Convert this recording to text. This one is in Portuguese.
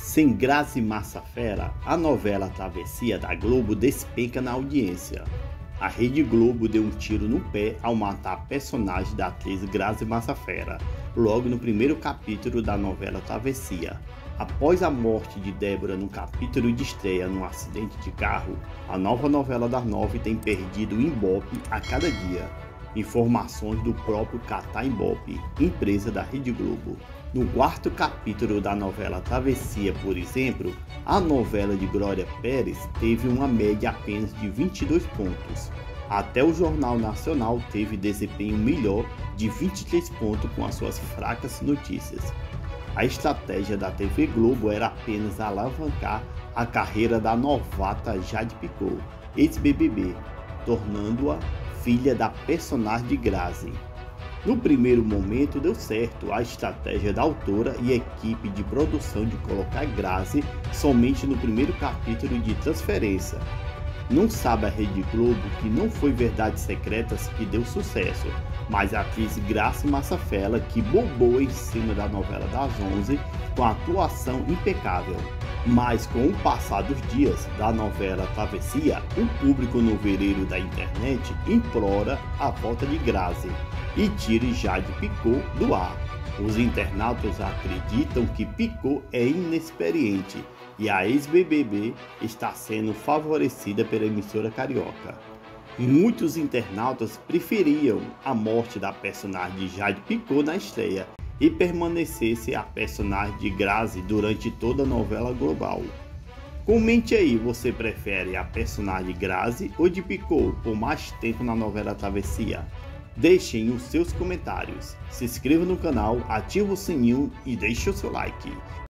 Sem Grazi Massafera, a novela Travessia da Globo despenca na audiência. A Rede Globo deu um tiro no pé ao matar a personagem da atriz Grazi Massafera, logo no primeiro capítulo da novela Travessia. Após a morte de Débora no capítulo de estreia num acidente de carro, a nova novela das 9 tem perdido o Ibope a cada dia. Informações do próprio Catar Ibope, empresa da Rede Globo. No quarto capítulo da novela Travessia, por exemplo, a novela de Glória Pérez teve uma média apenas de 22 pontos. Até o Jornal Nacional teve desempenho melhor de 23 pontos com as suas fracas notícias. A estratégia da TV Globo era apenas alavancar a carreira da novata Jade Picot, ex-BBB, tornando-a filha da personagem de Grazi. No primeiro momento deu certo a estratégia da autora e equipe de produção de colocar Grazi somente no primeiro capítulo de Transferência. Não sabe a Rede Globo que não foi Verdades Secretas que deu sucesso, mas a atriz Grazi Massafera que bombou em cima da novela das 11 com a atuação impecável. Mas com o passar dos dias da novela Travessia, o público novereiro da internet implora a volta de Grazi e tire Jade Picot do ar. Os internautas acreditam que Picot é inexperiente e a ex-BBB está sendo favorecida pela emissora carioca. Muitos internautas preferiam a morte da personagem de Jade Picot na estreia e permanecesse a personagem de Grazi durante toda a novela global. Comente aí, você prefere a personagem Grazi ou de Picot por mais tempo na novela Travessia? Deixem os seus comentários, se inscreva no canal, ative o sininho e deixe o seu like.